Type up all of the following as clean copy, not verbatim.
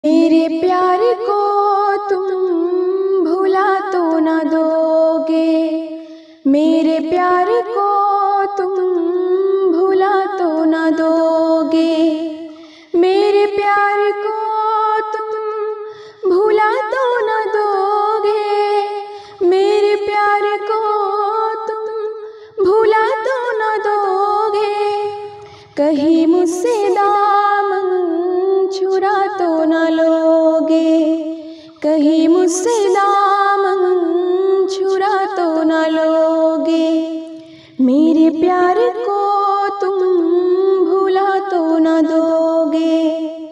मेरे प्यार को तुम भुला तो न दोगे, मेरे प्यार को तुम भुला तो न दोगे, मेरे प्यार को तुम भुला तो न दोगे, मेरे प्यार को तुम भुला तो न दोगे। कहीं मुझसे दामन छुरा तो न लोगे, कहीं मुझसे दामन छुरा तो न लोगे, मेरे प्यार को तुम भुला तो न दोगे।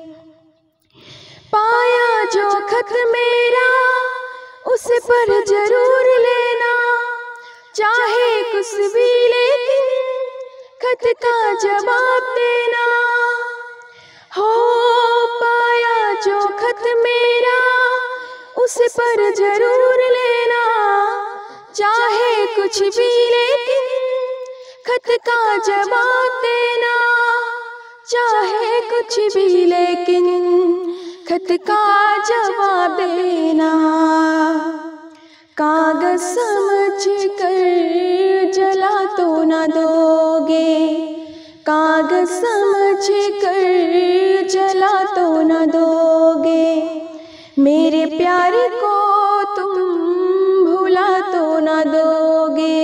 पाया जो खत मेरा उस पर जरूर लेना, चाहे कुछ भी लेकिन खत का जवाब देना। हो पाया जो खत मेरा उस पर जरूर लेना, चाहे कुछ भी लेकिन खत का जवाब देना, चाहे कुछ भी लेकिन खत का जवाब देना। कागज समझ कर जला तो न दोगे, कागज समझ कर जला तो न दोगे, मेरे प्यार को तुम भुला तो न दोगे।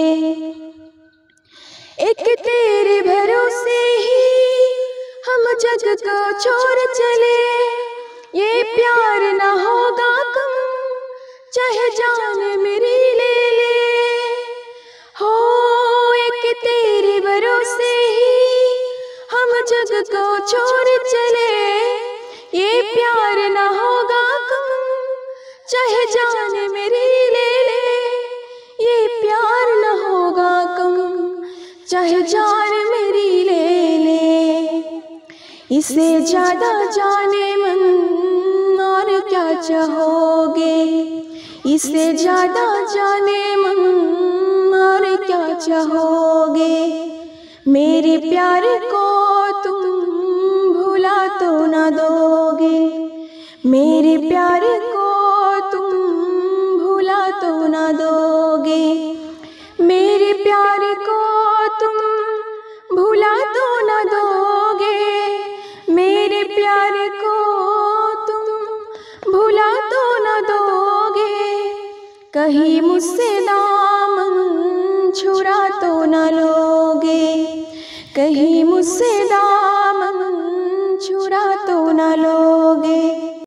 एक तेरे भरोसे ही हम जग को छोड़ चले, ये प्यार न होगा कम चाहे जान मेरी ले ले। हो एक तेरे भरोसे ही हम जग को छोड़ चले, ये प्यार न होगा कम चाहे जान मेरी ले ले, ये प्यार न होगा कम चाहे जान मेरी ले ले। इसे ज्यादा जाने मन और क्या चाहोगे, इसे ज्यादा जाने मन और क्या चाहोगे, मेरे प्यार को तुम भुला तो न दोगे, मेरे प्यार को तुम भुला तो न दोगे, मेरे प्यार को तुम भुला तो न दोगे, मेरे प्यार को तुम भुला तो न दोगे। कहीं मुझसे दामन छुरा तो न लोगे, कहीं मुझसे